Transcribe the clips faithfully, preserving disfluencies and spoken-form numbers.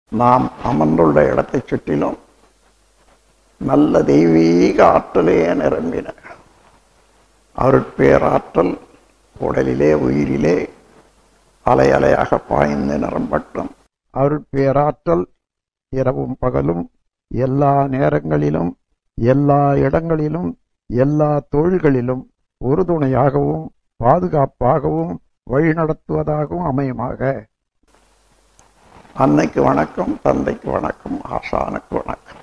நாம் அமர்ந்துள்ள இடத்தைச் சுற்றிலும் நல்ல தெய்வீக ஆற்றலே நிரம்பின. அருட்பேராற்றல் உடலிலே உயிரிலே அலை அலையாக பாய்ந்து நிரம்பட்டும். அருட்பேராற்றல் இரவும் பகலும் எல்லா நேரங்களிலும் எல்லா இடங்களிலும் எல்லா தொழில்களிலும் உறுதுணையாகவும் பாதுகாப்பாகவும் வழிநடத்துவதாகவும் அமையுமாக. அன்னைக்கு வணக்கம், தந்தைக்கு வணக்கம், ஆசானுக்கு வணக்கம்.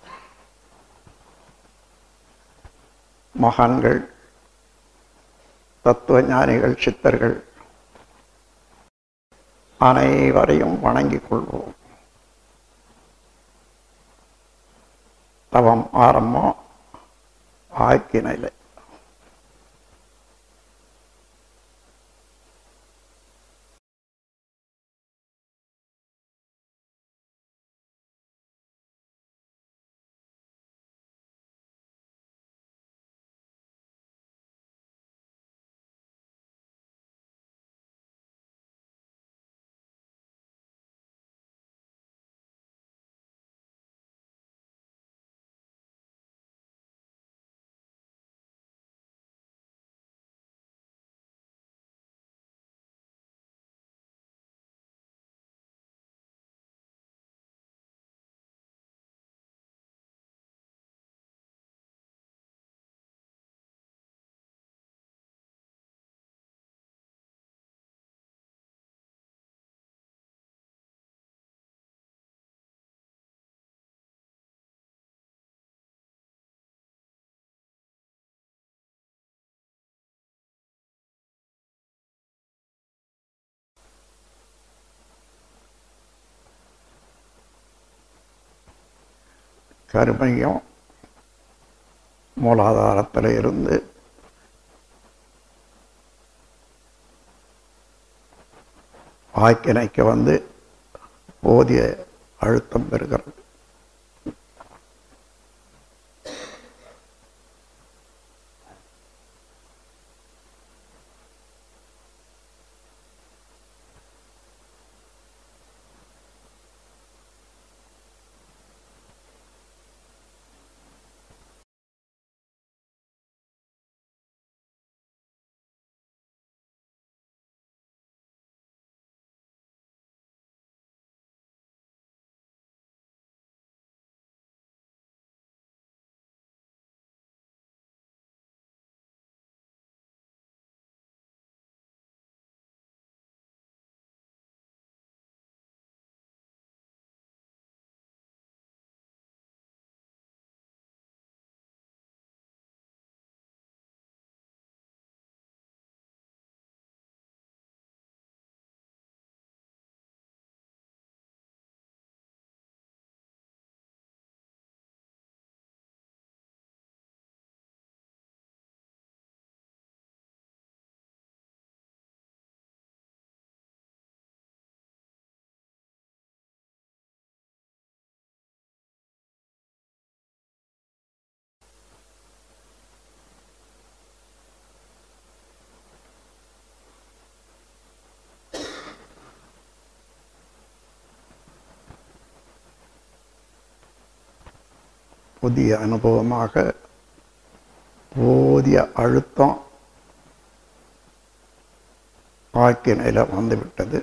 மகான்கள், தத்துவ ஞானிகள், சித்தர்கள் அனைவரையும் வணங்கிக் கொள்வோம். தவம் ஆரம்பம் ஆக்கினிலை. கருமையும் மூலாதாரத்தில் இருந்து ஆக்கினைக்கு வந்து போதிய அழுத்தம் பெறுகிறது. புதிய அனுபவமாக போதிய அழுத்தம் ஆக்கினையில் வந்துவிட்டது.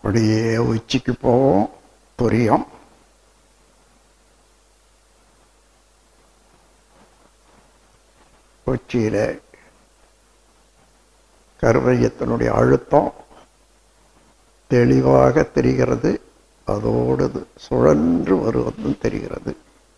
அப்படியே உச்சிக்கு போவோம். துரியம் உச்சியில கருமையத்தினுடைய அழுத்தம் தெளிவாக தெரிகிறது. அதோடு சுழன்று வருவதும் தெரிகிறது.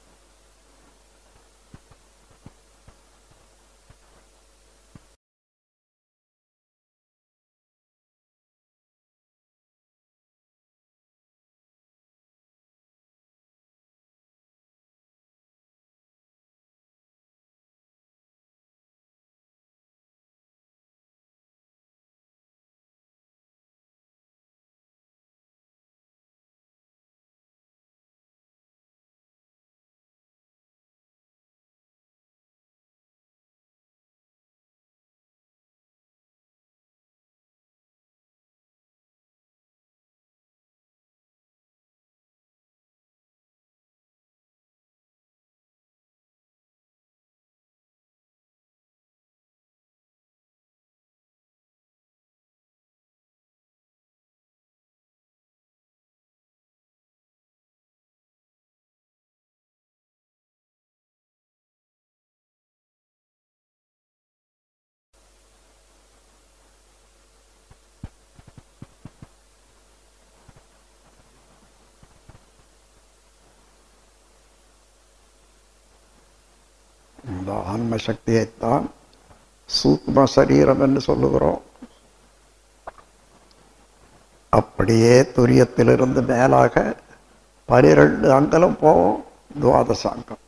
இந்த ஆன்ம சக்தியைத்தான் சூக்ம சரீரம் என்று சொல்லுகிறோம். அப்படியே துரியத்திலிருந்து மேலாக பனிரெண்டு அங்கலம் போவோம். துவாதச அங்கம்.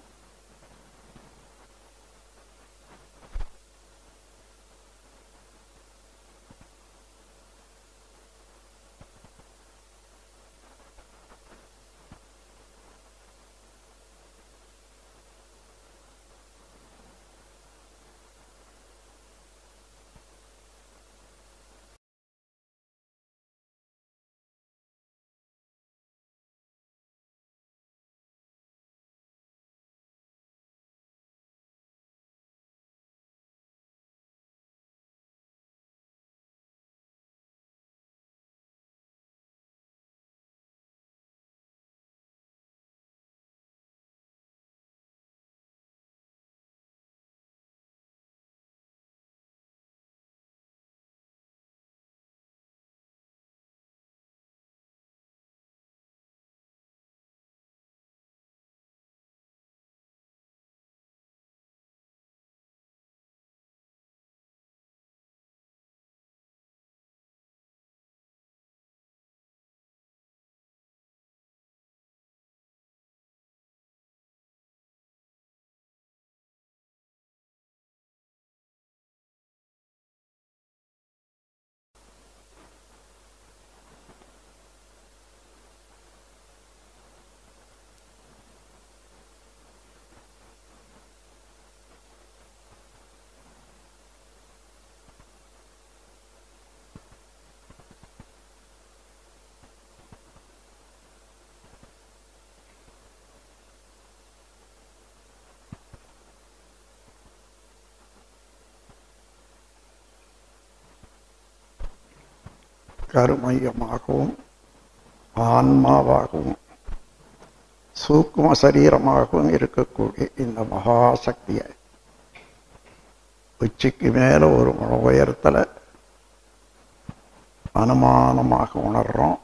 கருமையமாகவும் ஆன்மாவாகவும் சூக்ம சரீரமாகவும் இருக்கக்கூடிய இந்த மகாசக்தியை உச்சிக்கு மேல ஒரு உயரத்துல அனுமானமாக உணர்றோம்.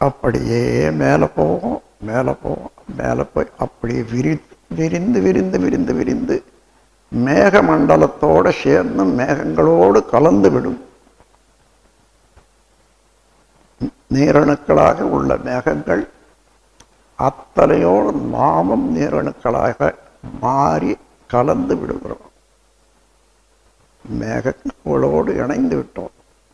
அப்படியே மேலே போகும், மேலே போகும், மேலே போய் அப்படியே விரி விரிந்து விரிந்து விரிந்து விரிந்து மேக மண்டலத்தோடு சேர்ந்து மேகங்களோடு கலந்து விடும். நீரணுக்களாக உள்ள மேகங்கள் அத்தனையோடு நாமும் நீரணுக்களாக மாறி கலந்து விடுகிறோம். மேகங்களோடு இணைந்து விட்டோம்.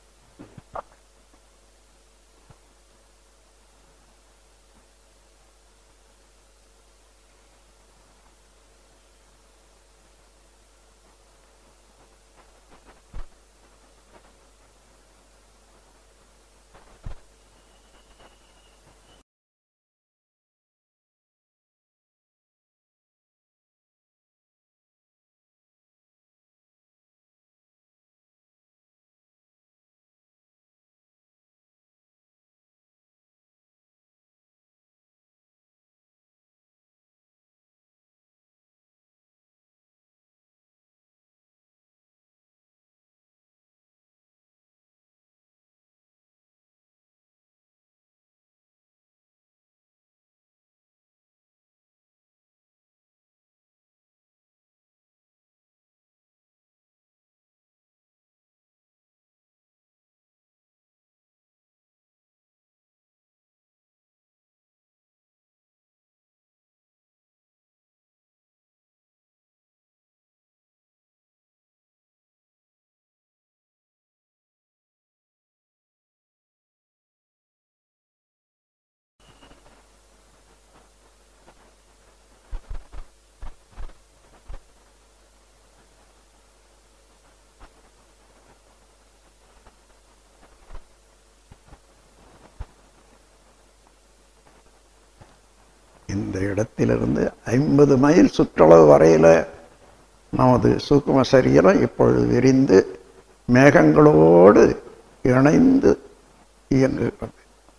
இந்த இடத்திலிருந்து ஐம்பது மைல் சுற்றளவு வரையில் நமது சூக்கும சரீரம் இப்பொழுது விரிந்து மேகங்களோடு இணைந்து இயங்குகிறது.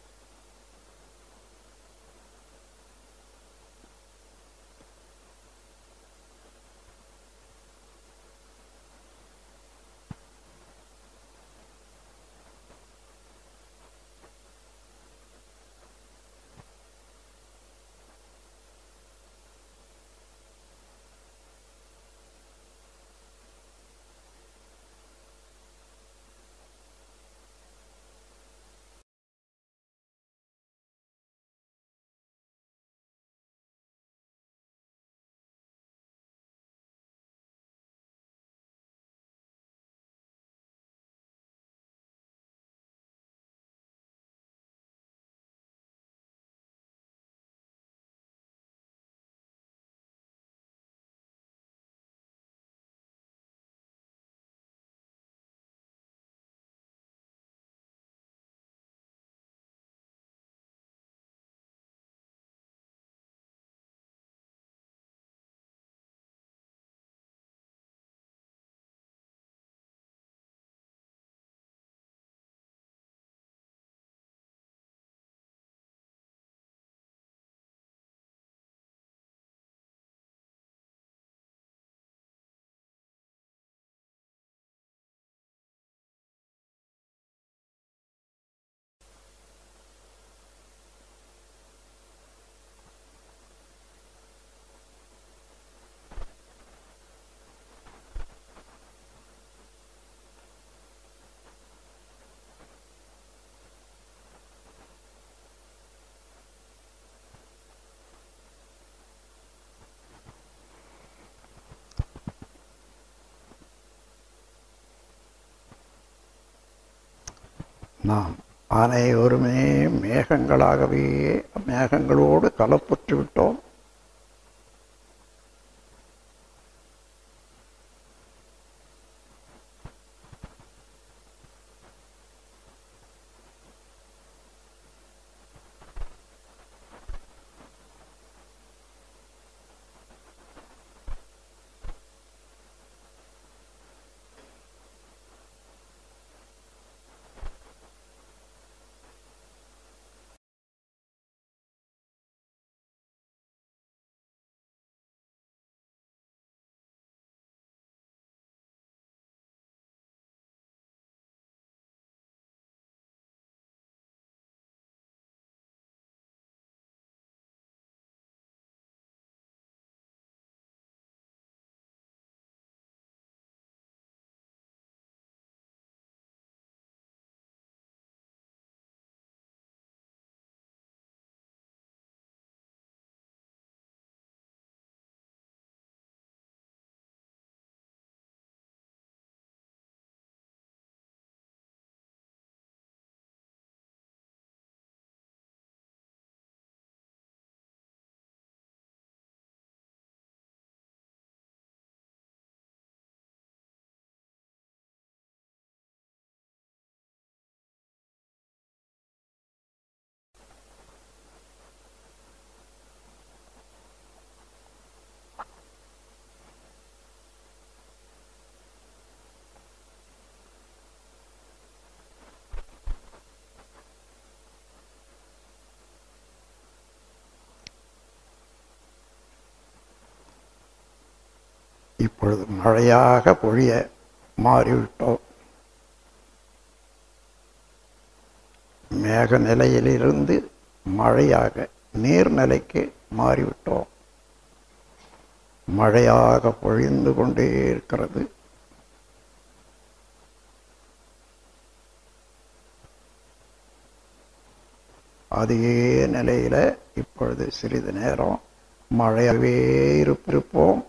நாம் அனைவருமே மேகங்களாகவே மேகங்களோடு கலப்புற்று விட்டோம். இப்பொழுது மழையாக பொழிய மாறிவிட்டோம். மேக நிலையிலிருந்து மழையாக நீர்நிலைக்கு மாறிவிட்டோம். மழையாக பொழிந்து கொண்டே இருக்கிறது. அதே நிலையில இப்பொழுது சிறிது நேரம் மழையாகவே இருப்போம்.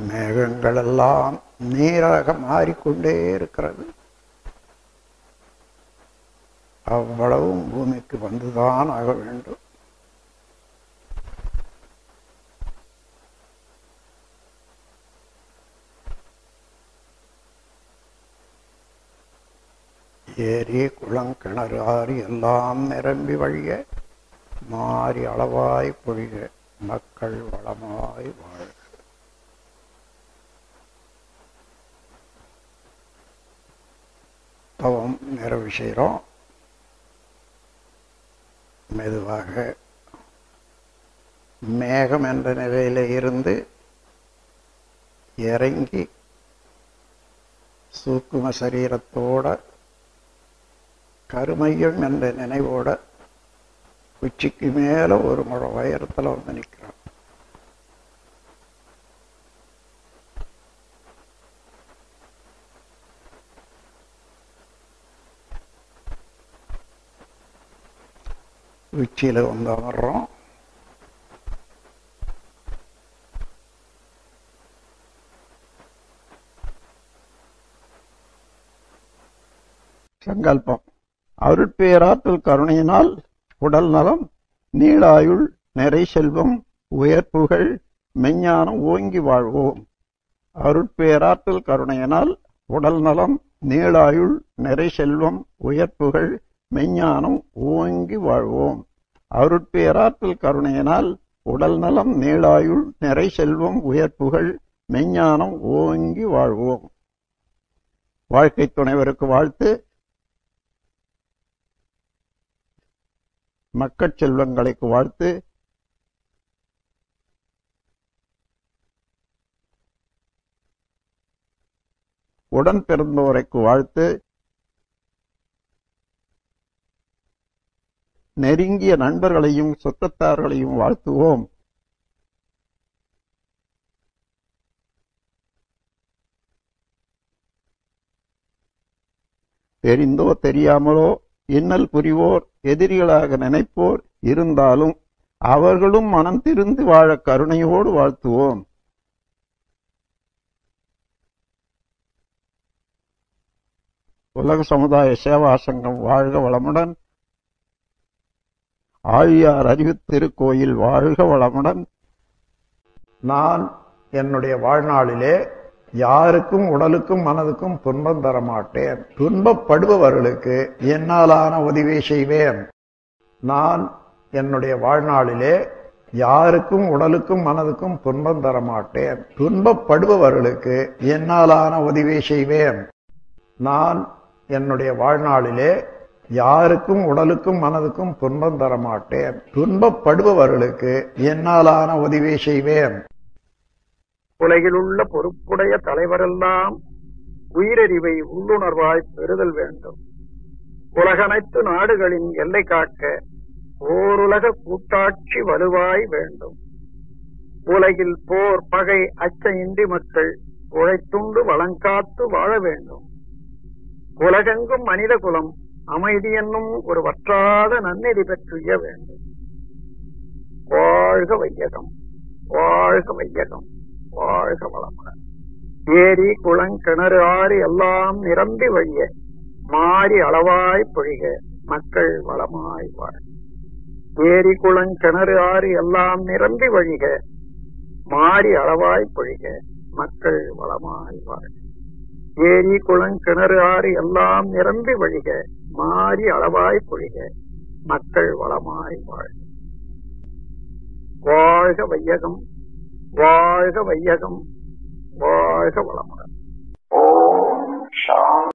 மேகங்கள் எல்லாம் நீராக மாறிக்கொண்டே இருக்கிறது. அவ்வளவும் பூமிக்கு வந்துதான் ஆக வேண்டும். ஏரி குளம் கிணறு ஆறு எல்லாம் நிரம்பி வழிய மாறி அளவாய் பொழிக மக்கள் வளமாய் வாழ்க. தவம் நிறைவு செய்கிறோம். மெதுவாக மேகம் என்ற நிலையில இருந்து இறங்கி சூக்கும சரீரத்தோட கருமையம் என்ற நினைவோட உச்சிக்கு மேல ஒரு முறை உயரத்தில் வந்து நிற்கிறான். உச்சியில வந்து அமர்றோம். சங்கல்பம். அருட்பேராற்றல் கருணையினால் உடல் நலம், நீளாயுள், நிறை செல்வம், உயர்ப்புகள், மெஞ்ஞானம் ஓங்கி வாழ்வோம். அருட்பேராற்றல் கருணையினால் உடல் நலம், நீளாயுள், நிறை செல்வம், உயர்ப்புகள், மெஞ்ஞானம் ஓங்கி வாழ்வோம். அருட்பேராற்றல் கருணையினால் உடல் நலம், நீளாயுள், நிறை செல்வம், உயர்ப்புகள், மெஞ்ஞானம் ஓங்கி வாழ்வோம். வாழ்க்கை துணைவருக்கு வாழ்த்து. மக்கட் செல்வங்களுக்கு வாழ்த்து. உடன் பிறந்தோரைக்கு வாழ்த்து. நெருங்கிய நண்பர்களையும் சுற்றத்தார்களையும் வாழ்த்துவோம். தெரிந்தோ தெரியாமலோ இன்னல் புரிவோர், எதிரிகளாக நினைப்போர் இருந்தாலும் அவர்களும் மனம் திருந்து வாழ கருணையோடு வாழ்த்துவோம். உலக சமுதாய சேவா சங்கம் வாழ்க வளமுடன். ஆழியார் அறிவு திருக்கோயில் வாழ்க வளமுடன். நான் என்னுடைய வாழ்நாளிலே யாருக்கும் உடலுக்கும் மனதுக்கும் துன்பம் தரமாட்டேன். துன்பப்படுபவர்களுக்கு என்னாலான உதவி செய்வேன். நான் என்னுடைய வாழ்நாளிலே யாருக்கும் உடலுக்கும் மனதுக்கும் துன்பம் தரமாட்டேன். துன்பப்படுபவர்களுக்கு என்னாலான உதவி செய்வேன். நான் என்னுடைய வாழ்நாளிலே யாருக்கும் உடலுக்கும் மனதுக்கும் துன்பம் தரமாட்டேன். துன்பப்படுபவர்களுக்கு என்னாலான உதவி செய்வேன். உலகில் உள்ள பொறுப்புடைய தலைவரெல்லாம் உயிரறிவை உள்ளுணர்வாய் பெறுதல் வேண்டும். உலகனைத்து நாடுகளின் எல்லை காக்க ஓருலக கூட்டாட்சி வலுவாய் வேண்டும். உலகில் போர் பகை அச்ச இன்றி மக்கள் உழைத்துண்டு வளங்காத்து வாழ வேண்டும். உலகெங்கும் மனித குலம் அமைதி என்னும் ஒரு வற்றாத நன்னெறி பெற்றுய வேண்டும். வாழ்க வையகம், வாழ்க வையகம், வாழ்க வளமுடன். ஏரி குளம் கிணறு ஆறு எல்லாம் நிரம்பி வழிய மாறி அளவாய் பொழிக மக்கள் வளமாய் வாழ். ஏரி குளம் கிணறு ஆறு எல்லாம் நிரம்பி வழிக மாறி அளவாய் பொழிக மக்கள் வளமாய் வாழ். ஏரி குளம் கிணறு ஆறு எல்லாம் நிரம்பி வழிக மாறி அளவாய் பொழிக மக்கள் வளமாய் வாழ். வாழ்க வையகம், வாழ்க வையகம், வாழ்க வளமுடன். ஓம் சாந்தி.